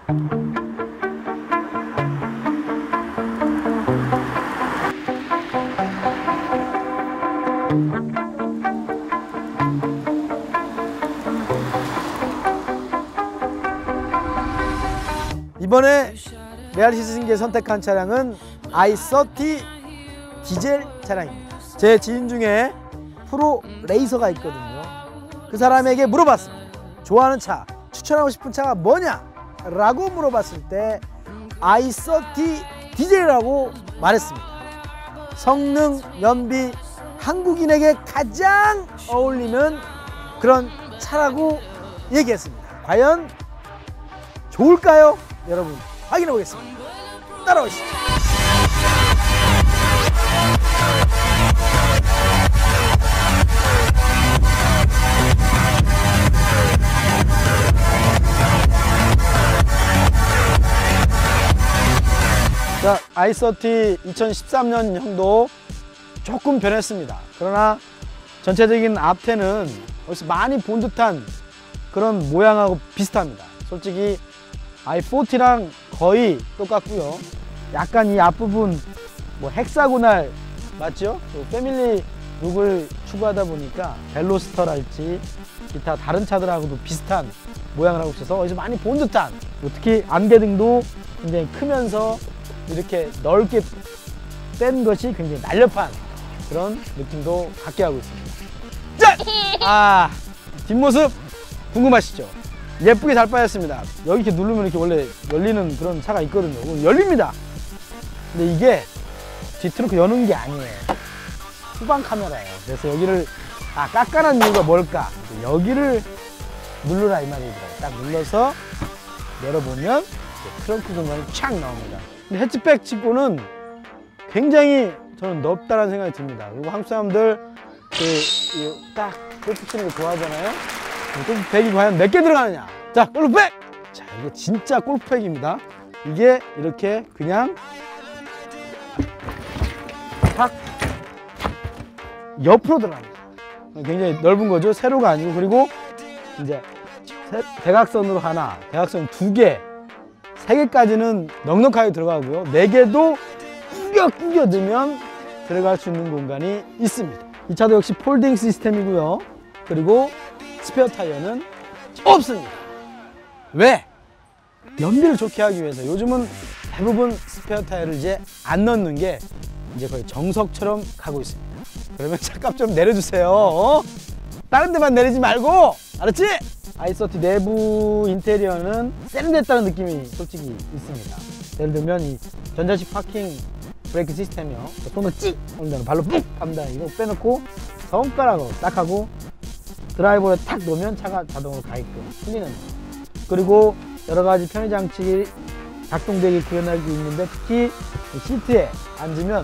이번에 메아리 시승기에 선택한 차량은 i30 디젤 차량입니다. 제 지인 중에 프로 레이서가 있거든요. 그 사람에게 물어봤습니다. 좋아하는 차, 추천하고 싶은 차가 뭐냐? 라고 물어봤을 때 i30 디젤이라고 말했습니다. 성능, 연비, 한국인에게 가장 어울리는 그런 차라고 얘기했습니다. 과연 좋을까요? 여러분 확인해 보겠습니다. 따라오시죠. 자, i30 2013년형도 조금 변했습니다. 그러나 전체적인 앞태는 벌써 많이 본 듯한 그런 모양하고 비슷합니다. 솔직히 i40랑 거의 똑같고요. 약간 이 앞부분 뭐 헥사고날 맞죠? 패밀리 룩을 추구하다 보니까 벨로스터랄지 기타 다른 차들하고도 비슷한 모양을 하고 있어서 어디서 많이 본 듯한, 특히 안개등도 굉장히 크면서 이렇게 넓게 뺀 것이 굉장히 날렵한 그런 느낌도 갖게 하고 있습니다. 짠! 뒷모습 궁금하시죠? 예쁘게 잘 빠졌습니다. 여기 이렇게 누르면 이렇게 원래 열리는 그런 차가 있거든요. 열립니다. 근데 이게 뒷트렁크 여는 게 아니에요. 후방 카메라예요. 그래서 여기를 깎아놓은 이유가 뭘까? 여기를 누르라 이 말이더라고요. 딱 눌러서 열어보면 트렁크 공간이 촥 나옵니다. 근데 해치백 치고는 굉장히 저는 넓다는 생각이 듭니다. 그리고 한국 사람들 딱 골프 치는 거 좋아하잖아요. 골프백이 과연 몇 개 들어가느냐? 자, 골프백! 자, 이게 진짜 골프백입니다. 이게 이렇게 그냥 탁 옆으로 들어갑니다. 굉장히 넓은 거죠. 세로가 아니고. 그리고 이제 대각선으로 하나, 대각선 두 개, 세 개까지는 넉넉하게 들어가고요. 네 개도 꾸겨 넣으면 들어갈 수 있는 공간이 있습니다. 이 차도 역시 폴딩 시스템이고요. 그리고 스페어 타이어는 없습니다. 왜? 연비를 좋게 하기 위해서. 요즘은 대부분 스페어 타이어를 이제 안 넣는 게 이제 거의 정석처럼 가고 있습니다. 그러면 차값 좀 내려주세요. 다른 데만 내리지 말고, 알았지? i30 내부 인테리어는 세련됐다는 느낌이 솔직히 있습니다. 예를 들면 이 전자식 파킹 브레이크 시스템이요. 손을 찍! 올리면 발로 ปุ๊! 갑니다. 이거 빼놓고 손가락으로 딱 하고 드라이버에 탁 놓으면 차가 자동으로 가게끔 풀리는. 그리고 여러 가지 편의 장치 작동되게 구현하고 있는데, 특히 시트에 앉으면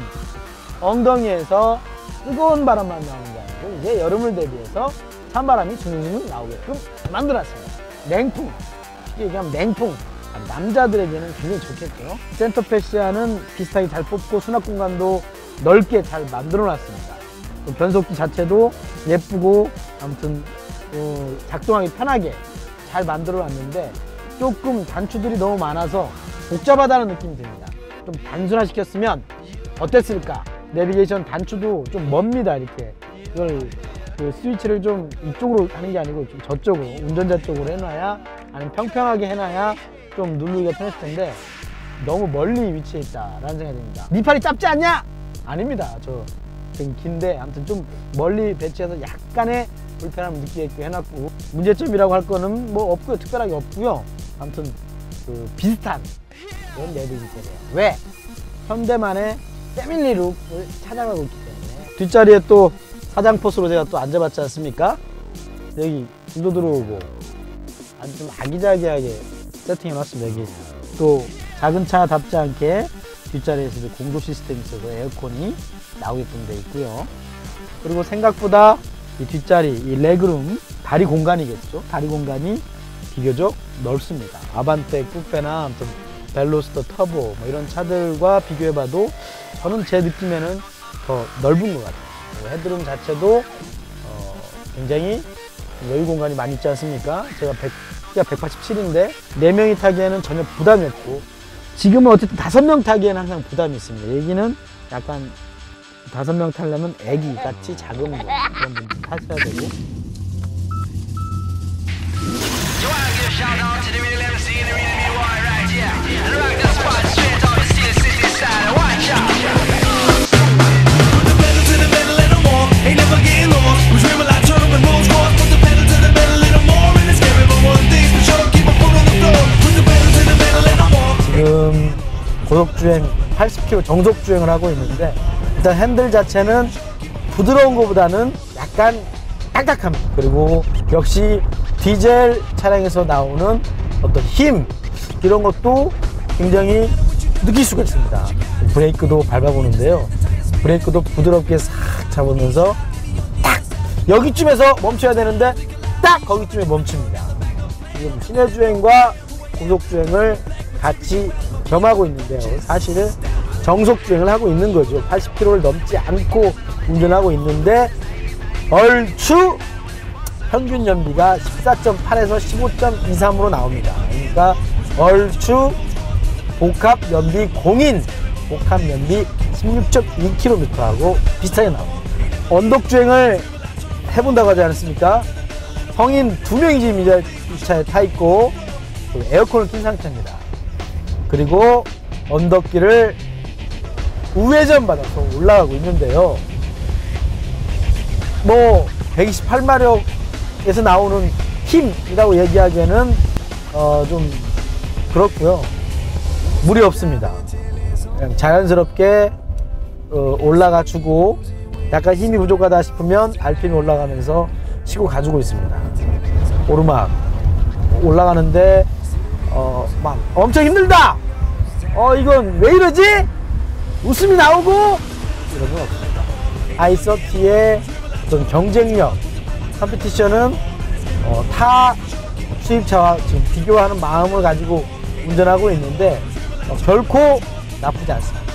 엉덩이에서 뜨거운 바람만 나오는 게 아니고 이제 여름을 대비해서 찬바람이 주눅 나오게끔 만들었습니다. 냉풍, 쉽게 얘기하면 냉풍. 남자들에게는 굉장히 좋겠고요. 센터 패시아는 비슷하게 잘 뽑고 수납 공간도 넓게 잘 만들어 놨습니다. 변속기 자체도 예쁘고 아무튼 작동하기 편하게 잘 만들어 놨는데, 조금 단추들이 너무 많아서 복잡하다는 느낌이 듭니다. 좀 단순화시켰으면 어땠을까? 내비게이션 단추도 좀 멉니다. 이렇게 이걸 스위치를 좀 이쪽으로 하는 게 아니고 좀 저쪽으로, 운전자 쪽으로 해놔야, 아니면 평평하게 해놔야 좀 누르기가 편했을 텐데 너무 멀리 위치해 있다라는 생각이 듭니다. 네 팔이 짧지 않냐? 아닙니다. 저 되게 긴데 아무튼 좀 멀리 배치해서 약간의 불편함을 느끼게끔 해놨고, 문제점이라고 할 거는 뭐 없고요. 특별하게 없고요. 아무튼 비슷한 그런 내비게이션이에요. 왜? 현대만의 패밀리 룩을 찾아가고 있기 때문에. 뒷자리에 또 사장 포스로 제가 또 앉아봤지 않습니까? 여기 불도 들어오고 아주 좀 아기자기하게 세팅해놨습니다. 여기 또 작은 차답지 않게 뒷자리에서도 공조 시스템이 있어서 에어컨이 나오게끔 되어 있고요. 그리고 생각보다 이 뒷자리, 이 레그룸, 다리 공간이겠죠. 다리 공간이 비교적 넓습니다. 아반떼, 쿠페나 아무튼 벨로스터, 터보 뭐 이런 차들과 비교해봐도 저는 제 느낌에는 더 넓은 것 같아요. 헤드룸 자체도 굉장히 여유 공간이 많이 있지 않습니까? 제가 키가 187인데 4명이 타기에는 전혀 부담이 없고, 지금은 어쨌든 5명 타기에는 항상 부담이 있습니다. 얘기는 약간 5명 타려면 애기 같이 작은 거 그런 분들 타셔야 되고. 지금 고속주행 80km 정속주행을 하고 있는데, 일단 핸들 자체는 부드러운 것보다는 약간 딱딱합니다. 그리고 역시 디젤 차량에서 나오는 어떤 힘, 이런 것도 굉장히 느낄 수가 있습니다. 브레이크도 밟아보는데요, 브레이크도 부드럽게 싹 잡으면서 딱 여기쯤에서 멈춰야 되는데 딱 거기쯤에 멈춥니다. 지금 시내주행과 고속주행을 같이 겸하고 있는데요, 사실은 정속주행을 하고 있는 거죠. 80km를 넘지 않고 운전하고 있는데 얼추 평균 연비가 14.8에서 15.23으로 나옵니다. 그러니까 얼추 복합 연비 공인 복합 연비 16.2km하고 비슷하게 나옵니다. 언덕주행을 해본다고 하지 않았습니까? 성인 2명이 지금 이 차에 타 있고 에어컨을 킨 상태입니다. 그리고 언덕길을 우회전 받아서 올라가고 있는데요, 뭐 128마력에서 나오는 힘이라고 얘기하기에는 좀 그렇고요. 무리 없습니다. 그냥 자연스럽게 올라가 주고, 약간 힘이 부족하다 싶으면 RPM이 올라가면서 치고 가지고 있습니다. 오르막 올라가는데 막 엄청 힘들다, 이건 왜 이러지? 웃음이 나오고 이런 건 없습니다. i30의 어떤 경쟁력, 컴피티션은 타 수입차와 지금 비교하는 마음을 가지고 운전하고 있는데 결코 나쁘지 않습니다.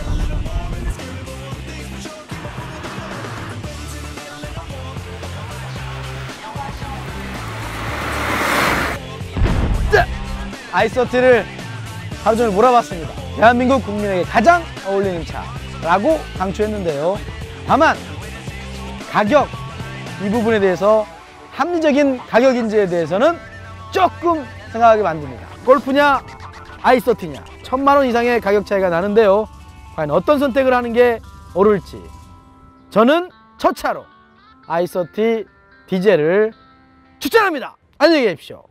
i30를 하루 종일 몰아봤습니다. 대한민국 국민에게 가장 어울리는 차라고 강추했는데요, 다만 가격, 이 부분에 대해서 합리적인 가격 인지에 대해서는 조금 생각하게 만듭니다. 골프냐 i30냐 1000만원 이상의 가격 차이가 나는데요, 과연 어떤 선택을 하는 게 옳을지 저는 첫 차로 i30 디젤을 추천합니다. 안녕히 계십시오.